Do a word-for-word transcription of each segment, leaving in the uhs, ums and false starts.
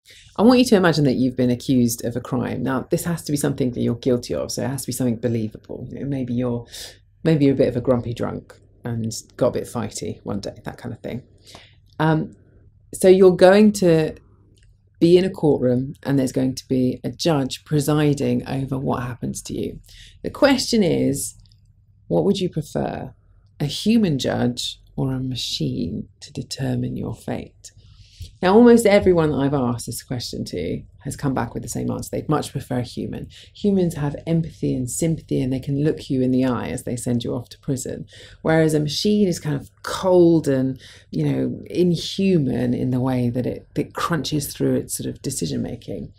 I want you to imagine that you've been accused of a crime. Now, this has to be something that you're guilty of, so it has to be something believable. You know, maybe you're maybe you're a bit of a grumpy drunk and got a bit fighty one day, that kind of thing. Um, so you're going to be in a courtroom and there's going to be a judge presiding over what happens to you. The question is, what would you prefer, a human judge or a machine to determine your fate? Now, almost everyone that I've asked this question to has come back with the same answer. They'd much prefer a human. Humans have empathy and sympathy, and they can look you in the eye as they send you off to prison. Whereas a machine is kind of cold and, you know, inhuman in the way that it, it crunches through its sort of decision making.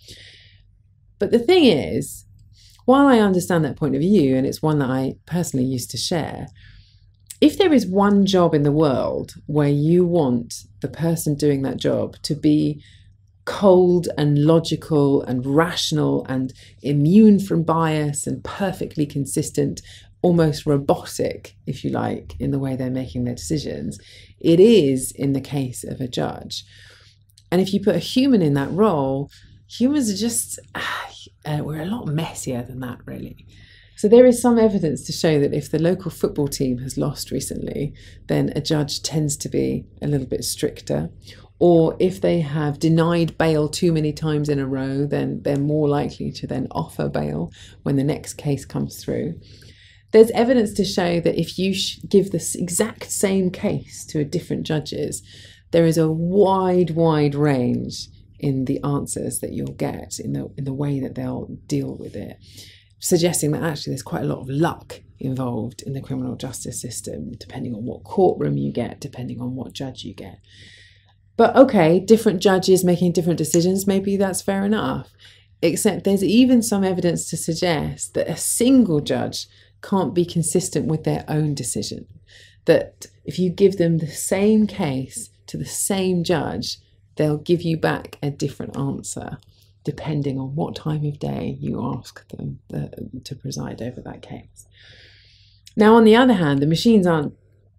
But the thing is, while I understand that point of view, and it's one that I personally used to share, if there is one job in the world where you want the person doing that job to be cold and logical and rational and immune from bias and perfectly consistent, almost robotic, if you like, in the way they're making their decisions, it is in the case of a judge. And if you put a human in that role, humans are just, uh, we're a lot messier than that, really. So there is some evidence to show that if the local football team has lost recently, then a judge tends to be a little bit stricter. Or if they have denied bail too many times in a row, then they're more likely to then offer bail when the next case comes through. There's evidence to show that if you give the exact same case to different judges, there is a wide, wide range in the answers that you'll get, in the, in the way that they'll deal with it, suggesting that actually there's quite a lot of luck involved in the criminal justice system, depending on what courtroom you get, depending on what judge you get. But okay, different judges making different decisions, maybe that's fair enough. Except there's even some evidence to suggest that a single judge can't be consistent with their own decision. That if you give them the same case to the same judge, they'll give you back a different answer, depending on what time of day you ask them uh, to preside over that case. Now, on the other hand, the machines aren't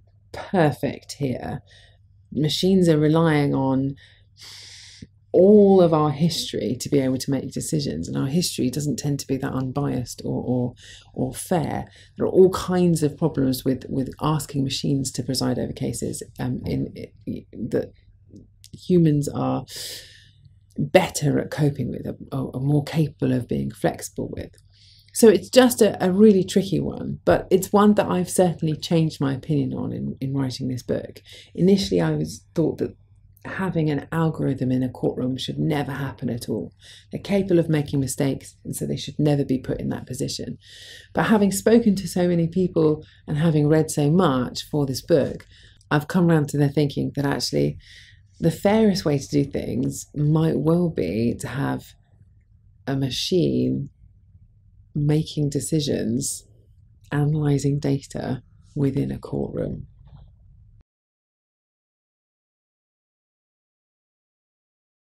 perfect here. Machines are relying on all of our history to be able to make decisions, and our history doesn't tend to be that unbiased or or, or fair. There are all kinds of problems with, with asking machines to preside over cases um, in, in that humans are better at coping with, or, or more capable of being flexible with. So it's just a, a really tricky one, but it's one that I've certainly changed my opinion on in, in writing this book. Initially, I was thought that having an algorithm in a courtroom should never happen at all. They're capable of making mistakes, and so they should never be put in that position. But having spoken to so many people and having read so much for this book, I've come around to the thinking that actually the fairest way to do things might well be to have a machine making decisions, analysing data within a courtroom.